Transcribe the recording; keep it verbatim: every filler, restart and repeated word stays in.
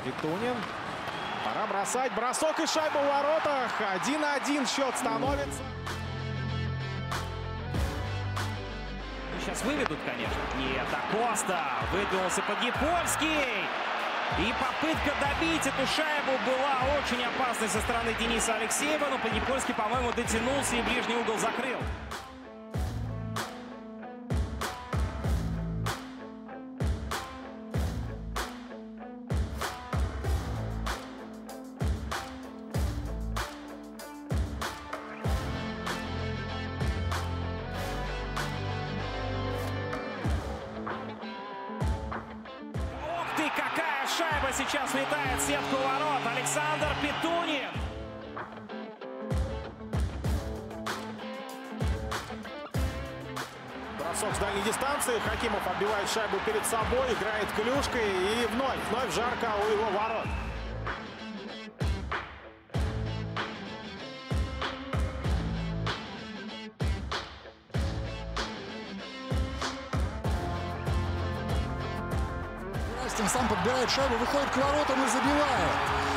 Петунин. Пора бросать. Бросок и шайба в воротах. один-один счет становится. Сейчас выведут, конечно. Нет, Акоста выдвинулся Поднепольский. И попытка добить эту шайбу была очень опасной со стороны Дениса Алексеева. Но Поднепольский, по-моему, дотянулся и ближний угол закрыл. Какая шайба сейчас летает в сетку ворот. Александр Петунин. Бросок с дальней дистанции. Хакимов отбивает шайбу перед собой, играет клюшкой и вновь, вновь жарко у его ворот. Сам подбирает шайбу, выходит к воротам и забивает.